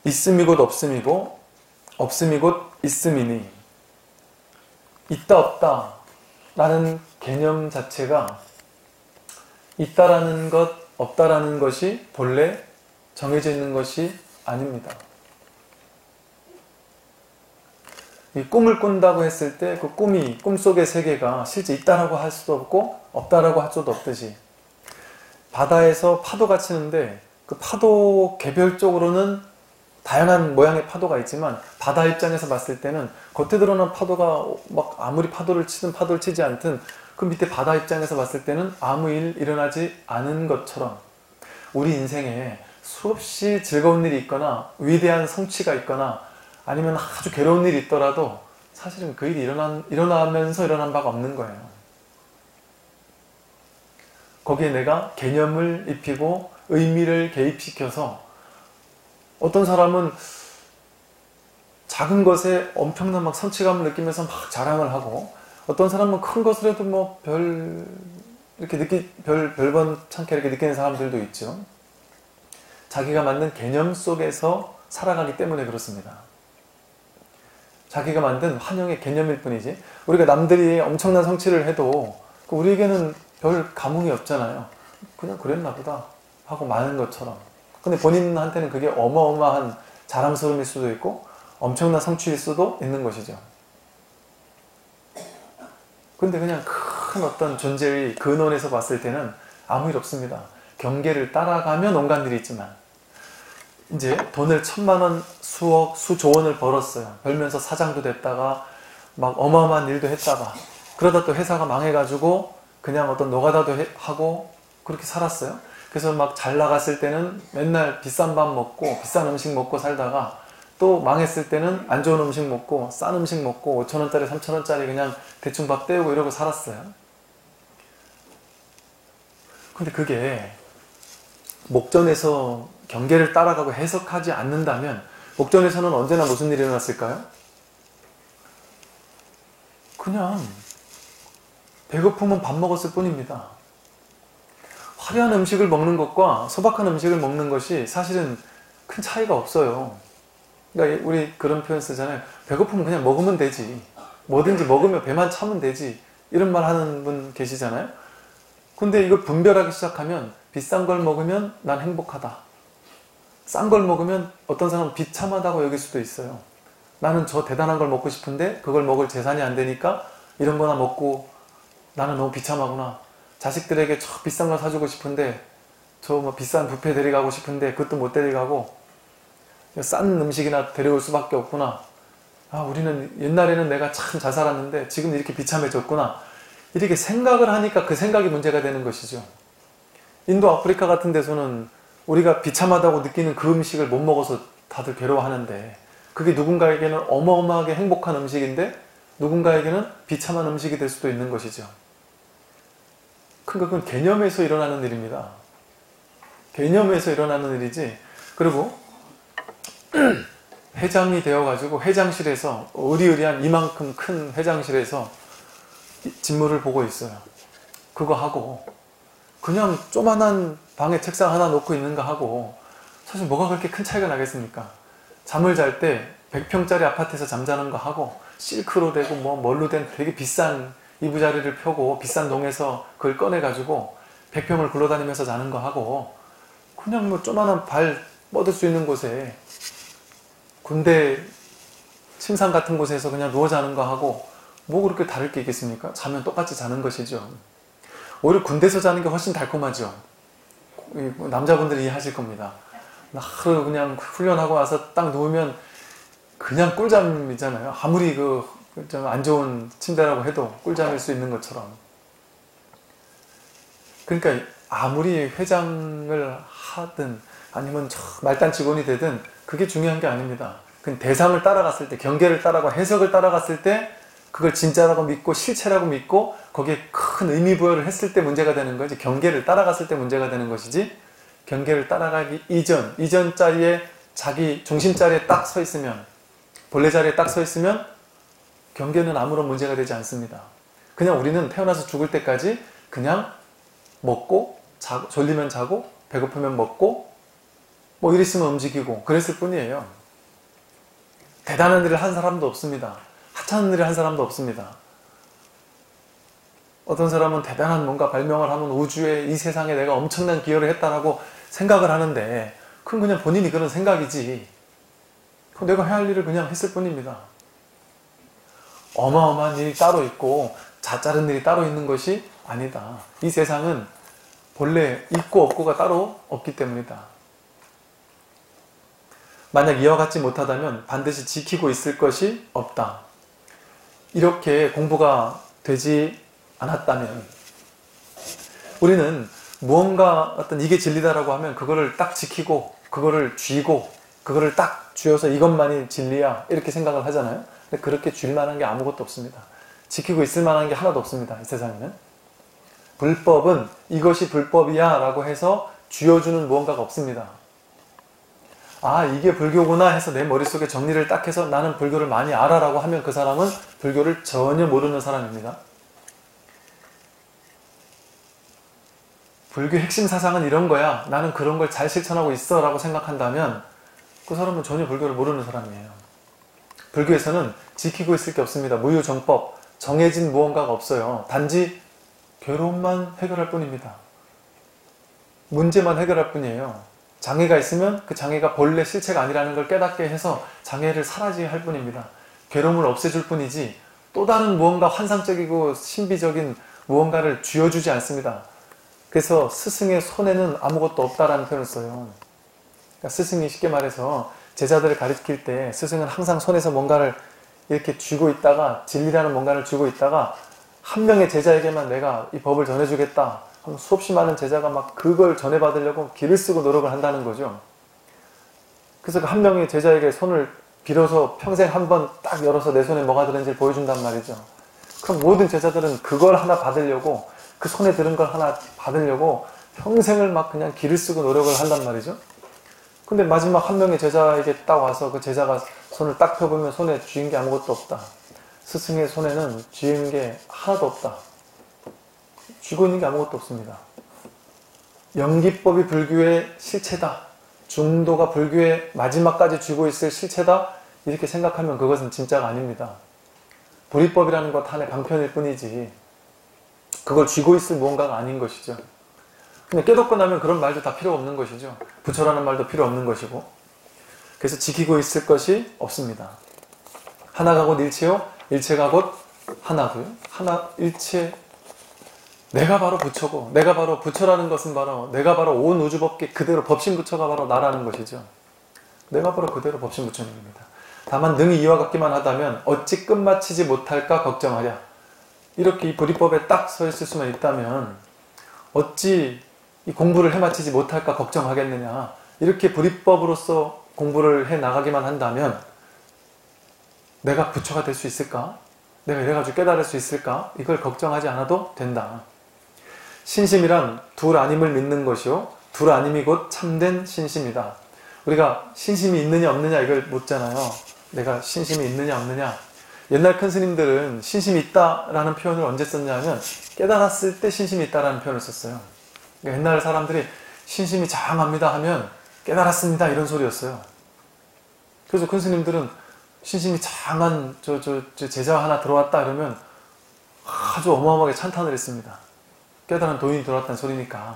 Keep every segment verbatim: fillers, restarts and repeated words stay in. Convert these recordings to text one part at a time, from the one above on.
있음이 곧 없음이고 없음이 곧 있음이니 있다 없다 라는 개념 자체가 있다라는 것, 없다라는 것이 본래 정해져 있는 것이 아닙니다. 이 꿈을 꾼다고 했을 때 그 꿈이, 꿈속의 세계가 실제 있다라고 할 수도 없고 없다라고 할 수도 없듯이 바다에서 파도가 치는데 그 파도 개별적으로는 다양한 모양의 파도가 있지만 바다 입장에서 봤을 때는 겉에 드러난 파도가 막 아무리 파도를 치든 파도를 치지 않든 그 밑에 바다 입장에서 봤을 때는 아무 일 일어나지 않은 것처럼 우리 인생에 수없이 즐거운 일이 있거나 위대한 성취가 있거나 아니면 아주 괴로운 일이 있더라도 사실은 그 일이 일어난, 일어나면서 일어난 바가 없는 거예요. 거기에 내가 개념을 입히고 의미를 개입시켜서 어떤 사람은 작은 것에 엄청난 막 성취감을 느끼면서 막 자랑을 하고 어떤 사람은 큰 것을 해도 뭐 별 이렇게 느끼 별 별번찮게 이렇게 느끼는 사람들도 있죠. 자기가 만든 개념 속에서 살아가기 때문에 그렇습니다. 자기가 만든 환영의 개념일 뿐이지 우리가 남들이 엄청난 성취를 해도 우리에게는 별 감흥이 없잖아요. 그냥 그랬나 보다 하고 마는 것처럼. 근데 본인한테는 그게 어마어마한 자랑스러움일 수도 있고 엄청난 성취일 수도 있는 것이죠. 근데 그냥 큰 어떤 존재의 근원에서 봤을 때는 아무 일 없습니다. 경계를 따라가면 온갖 일이 있지만 이제 돈을 천만 원, 수억, 수조 원을 벌었어요. 벌면서 사장도 됐다가 막 어마어마한 일도 했다가 그러다 또 회사가 망해가지고 그냥 어떤 노가다도 해, 하고 그렇게 살았어요. 그래서 막 잘 나갔을 때는 맨날 비싼 밥 먹고 비싼 음식 먹고 살다가 또 망했을 때는 안 좋은 음식 먹고 싼 음식 먹고 오천 원짜리 삼천 원짜리 그냥 대충 밥 때우고 이러고 살았어요. 근데 그게 목전에서 경계를 따라가고 해석하지 않는다면 목전에서는 언제나 무슨 일이 일어났을까요? 그냥 배고프면 밥 먹었을 뿐입니다. 화려한 음식을 먹는 것과 소박한 음식을 먹는 것이 사실은 큰 차이가 없어요. 그러니까 우리 그런 표현 쓰잖아요. 배고프면 그냥 먹으면 되지. 뭐든지 먹으면 배만 차면 되지. 이런 말 하는 분 계시잖아요. 근데 이걸 분별하기 시작하면 비싼 걸 먹으면 난 행복하다. 싼 걸 먹으면 어떤 사람은 비참하다고 여길 수도 있어요. 나는 저 대단한 걸 먹고 싶은데 그걸 먹을 재산이 안 되니까 이런 거나 먹고 나는 너무 비참하구나. 자식들에게 저 비싼 걸 사주고 싶은데 저 뭐 비싼 뷔페 데려가고 싶은데 그것도 못 데려가고 싼 음식이나 데려올 수밖에 없구나. 아, 우리는 옛날에는 내가 참 잘 살았는데 지금 이렇게 비참해졌구나. 이렇게 생각을 하니까 그 생각이 문제가 되는 것이죠. 인도 아프리카 같은 데서는 우리가 비참하다고 느끼는 그 음식을 못 먹어서 다들 괴로워하는데 그게 누군가에게는 어마어마하게 행복한 음식인데 누군가에게는 비참한 음식이 될 수도 있는 것이죠. 그건 개념에서 일어나는 일입니다. 개념에서 일어나는 일이지. 그리고 회장이 되어가지고 회장실에서 의리의리한 이만큼 큰 회장실에서 직무를 보고 있어요. 그거 하고 그냥 조만한 방에 책상 하나 놓고 있는가 하고 사실 뭐가 그렇게 큰 차이가 나겠습니까? 잠을 잘 때 백 평짜리 아파트에서 잠자는 거 하고 실크로 되고 뭐 뭘로 된 되게 비싼 이부자리를 펴고 비싼 동에서 그걸 꺼내가지고 백 평을 굴러다니면서 자는 거 하고 그냥 뭐 조만한 발 뻗을 수 있는 곳에 군대 침상 같은 곳에서 그냥 누워 자는 거 하고 뭐 그렇게 다를 게 있겠습니까? 자면 똑같이 자는 것이죠. 오히려 군대에서 자는 게 훨씬 달콤하죠. 남자분들이 이해하실 겁니다. 하루 그냥 훈련하고 와서 딱 누우면 그냥 꿀잠이잖아요. 아무리 그 좀 안 좋은 침대라고 해도 꿀잠일 수 있는 것처럼. 그러니까 아무리 회장을 하든 아니면 저 말단 직원이 되든 그게 중요한 게 아닙니다. 그 대상을 따라갔을 때, 경계를 따라가 해석을 따라갔을 때 그걸 진짜라고 믿고 실체라고 믿고 거기에 큰 의미 부여를 했을 때 문제가 되는 거지, 경계를 따라갔을 때 문제가 되는 것이지, 경계를 따라가기 이전, 이전 자리에 자기 중심 자리에 딱 서 있으면, 본래 자리에 딱 서 있으면 경계는 아무런 문제가 되지 않습니다. 그냥 우리는 태어나서 죽을 때까지 그냥 먹고 자고, 졸리면 자고 배고프면 먹고 뭐 일 있으면 움직이고 그랬을 뿐이에요. 대단한 일을 한 사람도 없습니다. 하찮은 일을 한 사람도 없습니다. 어떤 사람은 대단한 뭔가 발명을 하면 우주에 이 세상에 내가 엄청난 기여를 했다라고 생각을 하는데 그건 그냥 본인이 그런 생각이지 그건 내가 해야 할 일을 그냥 했을 뿐입니다. 어마어마한 일이 따로 있고 자잘한 일이 따로 있는 것이 아니다. 이 세상은 본래 있고 없고가 따로 없기 때문이다. 만약 이와 같지 못하다면 반드시 지키고 있을 것이 없다. 이렇게 공부가 되지 않았다면 우리는 무언가 어떤 이게 진리다라고 하면 그거를 딱 지키고 그거를 쥐고 그거를 딱 쥐어서 이것만이 진리야 이렇게 생각을 하잖아요. 근데 그렇게 쥘 만한 게 아무것도 없습니다. 지키고 있을 만한 게 하나도 없습니다. 이 세상에는. 불법은 이것이 불법이야 라고 해서 쥐어주는 무언가가 없습니다. 아 이게 불교구나 해서 내 머릿속에 정리를 딱 해서 나는 불교를 많이 알아 라고 하면 그 사람은 불교를 전혀 모르는 사람입니다. 불교 핵심 사상은 이런 거야. 나는 그런 걸 잘 실천하고 있어 라고 생각한다면 그 사람은 전혀 불교를 모르는 사람이에요. 불교에서는 지키고 있을 게 없습니다. 무유정법, 정해진 무언가가 없어요. 단지 괴로움만 해결할 뿐입니다. 문제만 해결할 뿐이에요. 장애가 있으면 그 장애가 본래 실체가 아니라는 걸 깨닫게 해서 장애를 사라지게 할 뿐입니다. 괴로움을 없애줄 뿐이지 또 다른 무언가 환상적이고 신비적인 무언가를 쥐어주지 않습니다. 그래서 스승의 손에는 아무것도 없다라는 표현을 써요. 그러니까 스승이 쉽게 말해서 제자들을 가르칠 때 스승은 항상 손에서 뭔가를 이렇게 쥐고 있다가 진리라는 뭔가를 쥐고 있다가 한 명의 제자에게만 내가 이 법을 전해주겠다 하면 수없이 많은 제자가 막 그걸 전해받으려고 기를 쓰고 노력을 한다는 거죠. 그래서 그 한 명의 제자에게 손을 빌어서 평생 한 번 딱 열어서 내 손에 뭐가 들은지를 보여준단 말이죠. 그럼 모든 제자들은 그걸 하나 받으려고 그 손에 들은 걸 하나 받으려고 평생을 막 그냥 기를 쓰고 노력을 한단 말이죠. 근데 마지막 한 명의 제자에게 딱 와서 그 제자가 손을 딱 펴보면 손에 쥐인 게 아무것도 없다. 스승의 손에는 쥐인 게 하나도 없다. 쥐고 있는 게 아무것도 없습니다. 연기법이 불교의 실체다. 중도가 불교의 마지막까지 쥐고 있을 실체다. 이렇게 생각하면 그것은 진짜가 아닙니다. 불이법이라는 것 하나의 방편일 뿐이지 그걸 쥐고 있을 무언가가 아닌 것이죠. 근데 깨닫고 나면 그런 말도 다 필요 없는 것이죠. 부처라는 말도 필요 없는 것이고 그래서 지키고 있을 것이 없습니다. 하나가 곧 일체요. 일체가 곧 하나고요. 하나, 일체 내가 바로 부처고 내가 바로 부처라는 것은 바로 내가 바로 온 우주법계 그대로 법신부처가 바로 나라는 것이죠. 내가 바로 그대로 법신부처님입니다. 다만 능히 이와 같기만 하다면 어찌 끝마치지 못할까 걱정하랴. 이렇게 이 불이법에 딱 서 있을 수만 있다면 어찌 이 공부를 해마치지 못할까 걱정하겠느냐. 이렇게 불이법으로서 공부를 해나가기만 한다면 내가 부처가 될 수 있을까? 내가 이래가지고 깨달을 수 있을까? 이걸 걱정하지 않아도 된다. 신심이란 둘 아님을 믿는 것이요 둘 아님이 곧 참된 신심이다. 우리가 신심이 있느냐 없느냐 이걸 묻잖아요. 내가 신심이 있느냐 없느냐. 옛날 큰 스님들은 신심이 있다라는 표현을 언제 썼냐면 깨달았을 때 신심이 있다라는 표현을 썼어요. 그러니까 옛날 사람들이 신심이 장합니다 하면 깨달았습니다 이런 소리였어요. 그래서 큰 스님들은 신심이 장한 저, 저, 저 제자 하나 들어왔다 이러면 아주 어마어마하게 찬탄을 했습니다. 깨달은 도인이 들어왔다는 소리니까.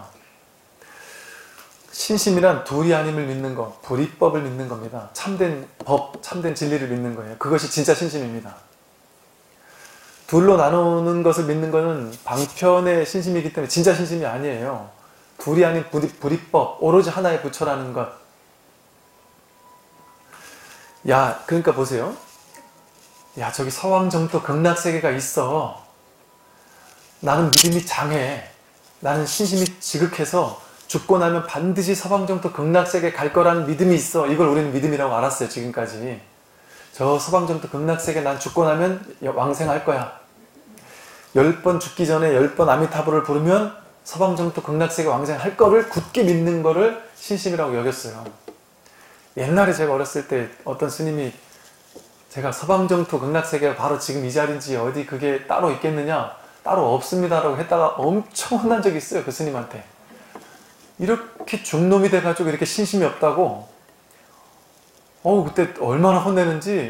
신심이란 둘이 아님을 믿는 것, 불이법을 믿는 겁니다. 참된 법, 참된 진리를 믿는 거예요. 그것이 진짜 신심입니다. 둘로 나누는 것을 믿는 것은 방편의 신심이기 때문에 진짜 신심이 아니에요. 둘이 아닌 불이, 불이법, 오로지 하나의 부처라는 것. 야, 그러니까 보세요. 야, 저기 서왕정토 극락세계가 있어. 나는 믿음이 장해. 나는 신심이 지극해서 죽고 나면 반드시 서방정토 극락세계 갈 거라는 믿음이 있어. 이걸 우리는 믿음이라고 알았어요. 지금까지. 저 서방정토 극락세계 난 죽고 나면 왕생할 거야. 열 번 죽기 전에 열 번 아미타불을 부르면 서방정토 극락세계 왕생할 거를 굳게 믿는 거를 신심이라고 여겼어요. 옛날에 제가 어렸을 때 어떤 스님이 제가 서방정토 극락세계가 바로 지금 이 자리인지 어디 그게 따로 있겠느냐? 따로 없습니다라고 했다가 엄청 혼난 적이 있어요. 그 스님한테. 이렇게 독히 중놈이 돼가지고 이렇게 신심이 없다고 어우 그때 얼마나 혼내는지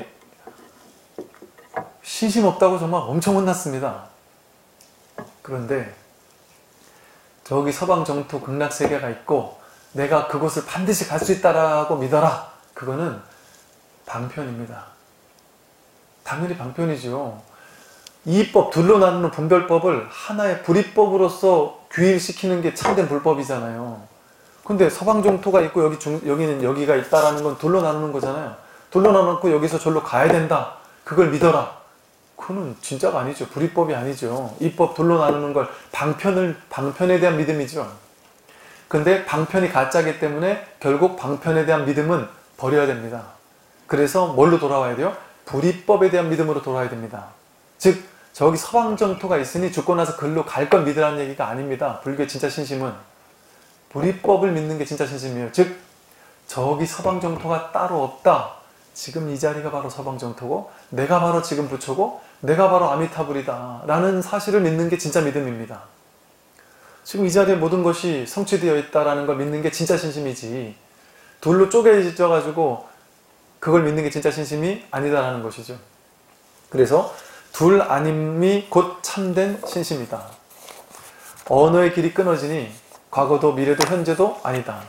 신심 없다고 정말 엄청 혼났습니다. 그런데 저기 서방 정토 극락세계가 있고 내가 그곳을 반드시 갈 수 있다라고 믿어라. 그거는 방편입니다. 당연히 방편이죠. 이법, 둘로 나누는 분별법을 하나의 불이법으로서 규율시키는 게 참된 불법이잖아요. 근데 서방 정토가 있고 여기 중, 여기는 여기가 있다라는 건 둘로 나누는 거잖아요. 둘로 나누고 여기서 절로 가야 된다. 그걸 믿어라. 그거는 진짜가 아니죠. 불이법이 아니죠. 이법 둘로 나누는 걸 방편을, 방편에 대한 믿음이죠. 근데 방편이 가짜이기 때문에 결국 방편에 대한 믿음은 버려야 됩니다. 그래서 뭘로 돌아와야 돼요? 불이법에 대한 믿음으로 돌아와야 됩니다. 즉 저기 서방 정토가 있으니 죽고 나서 글로 갈 걸 믿으라는 얘기가 아닙니다. 불교의 진짜 신심은 불이법을 믿는 게 진짜 신심이에요. 즉 저기 서방 정토가 따로 없다. 지금 이 자리가 바로 서방 정토고 내가 바로 지금 부처고 내가 바로 아미타불이다 라는 사실을 믿는 게 진짜 믿음입니다. 지금 이 자리에 모든 것이 성취되어 있다는 걸 믿는 게 진짜 신심이지 둘로 쪼개져 가지고 그걸 믿는 게 진짜 신심이 아니다라는 것이죠. 그래서 둘 아님이 곧 참된 신심이다. 언어의 길이 끊어지니 과거도 미래도 현재도 아니다.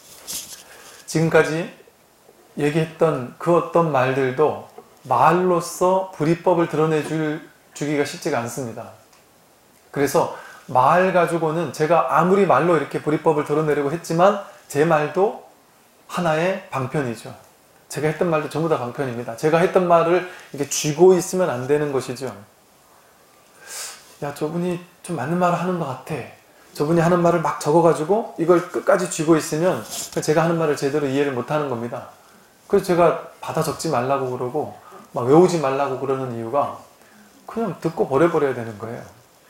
지금까지 얘기했던 그 어떤 말들도 말로써 불이법을 드러내줄 주기가 쉽지가 않습니다. 그래서 말 가지고는 제가 아무리 말로 이렇게 불이법을 드러내려고 했지만 제 말도 하나의 방편이죠. 제가 했던 말도 전부 다 방편입니다. 제가 했던 말을 이렇게 쥐고 있으면 안 되는 것이죠. 야, 저분이 좀 맞는 말을 하는 것 같아. 저분이 하는 말을 막 적어가지고 이걸 끝까지 쥐고 있으면 제가 하는 말을 제대로 이해를 못하는 겁니다. 그래서 제가 받아 적지 말라고 그러고 막 외우지 말라고 그러는 이유가 그냥 듣고 버려버려야 되는 거예요.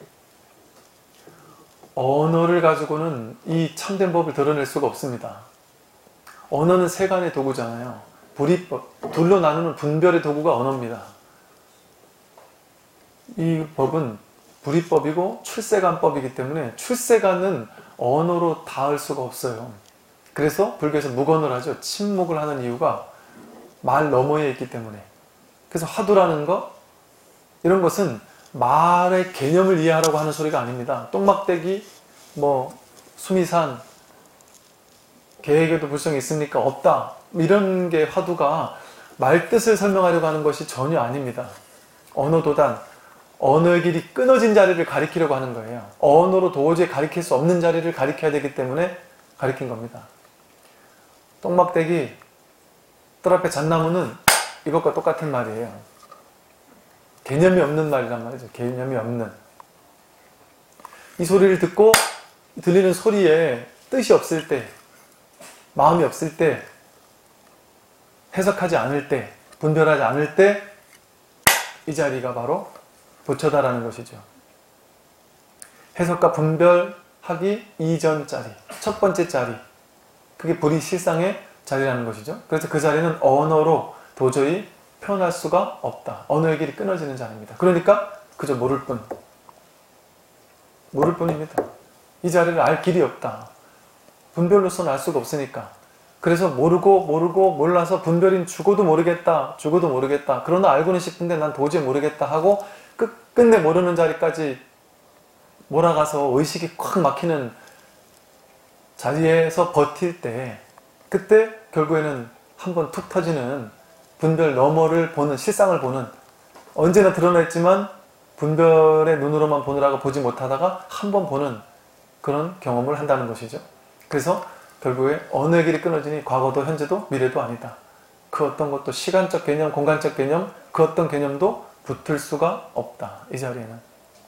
언어를 가지고는 이 참된 법을 드러낼 수가 없습니다. 언어는 세간의 도구잖아요. 불이법, 둘로 나누는 분별의 도구가 언어입니다. 이 법은 불이법이고 출세간법이기 때문에 출세간은 언어로 닿을 수가 없어요. 그래서 불교에서 무건을 하죠. 침묵을 하는 이유가 말 너머에 있기 때문에. 그래서 화두라는 것, 이런 것은 말의 개념을 이해하라고 하는 소리가 아닙니다. 똥막대기, 뭐 수미산, 계획에도 불성이 있습니까? 없다. 이런 게 화두가 말 뜻을 설명하려고 하는 것이 전혀 아닙니다. 언어도단, 언어의 길이 끊어진 자리를 가리키려고 하는 거예요. 언어로 도저히 가리킬 수 없는 자리를 가리켜야 되기 때문에 가리킨 겁니다. 똥막대기, 뜰 앞에 잣나무는 이것과 똑같은 말이에요. 개념이 없는 말이란 말이죠. 개념이 없는. 이 소리를 듣고 들리는 소리에 뜻이 없을 때, 마음이 없을 때, 해석하지 않을 때, 분별하지 않을 때 이 자리가 바로 부처다라는 것이죠. 해석과 분별하기 이전 자리, 첫 번째 자리, 그게 불이 실상의 자리라는 것이죠. 그래서 그 자리는 언어로 도저히 표현할 수가 없다. 언어의 길이 끊어지는 자리입니다. 그러니까 그저 모를 뿐. 모를 뿐입니다. 이 자리를 알 길이 없다. 분별로서는 알 수가 없으니까. 그래서 모르고 모르고 몰라서 분별인 죽어도 모르겠다. 죽어도 모르겠다. 그러나 알고는 싶은데 난 도저히 모르겠다 하고 끝, 끝내 모르는 자리까지 몰아가서 의식이 콱 막히는 자리에서 버틸 때 그때 결국에는 한번 툭 터지는 분별 너머를 보는, 실상을 보는, 언제나 드러냈지만 분별의 눈으로만 보느라고 보지 못하다가 한 번 보는 그런 경험을 한다는 것이죠. 그래서 결국에 언어의 길이 끊어지니 과거도 현재도 미래도 아니다. 그 어떤 것도 시간적 개념, 공간적 개념, 그 어떤 개념도 붙을 수가 없다. 이 자리에는.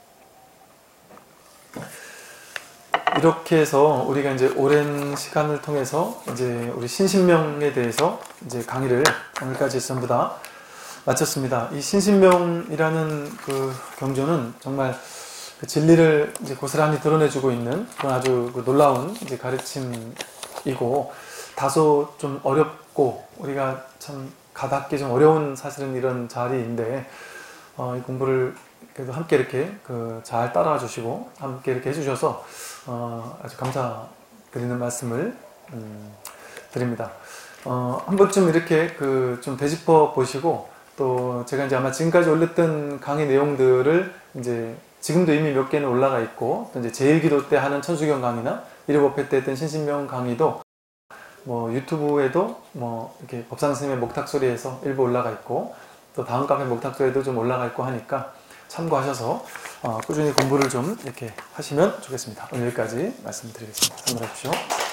이렇게 해서 우리가 이제 오랜 시간을 통해서 이제 우리 신신명에 대해서 이제 강의를 오늘까지 전부 다 마쳤습니다. 이 신신명이라는 그 경전은 정말 그 진리를 이제 고스란히 드러내주고 있는 그런 아주 그 놀라운 이제 가르침이고, 다소 좀 어렵고 우리가 참 가닿기 좀 어려운 사실은 이런 자리인데, 어, 이 공부를 그래도 함께 이렇게 그 잘 따라와 주시고 함께 이렇게 해주셔서 어, 아주 감사드립니다. 드리는 말씀을 음, 드립니다. 어, 한 번쯤 이렇게 그 좀 되짚어 보시고, 또 제가 이제 아마 지금까지 올렸던 강의 내용들을 이제 지금도 이미 몇 개는 올라가 있고, 또 이제 제일기도 때 하는 천수경 강의나 일요법회 때 했던 신신명 강의도 뭐 유튜브에도 뭐 이렇게 법상 스님의 목탁소리에서 일부 올라가 있고, 또 다음 카페 목탁소리에도 좀 올라가 있고 하니까 참고하셔서 어, 꾸준히 공부를 좀 이렇게 하시면 좋겠습니다. 오늘 여기까지 말씀드리겠습니다. 참고하십시오.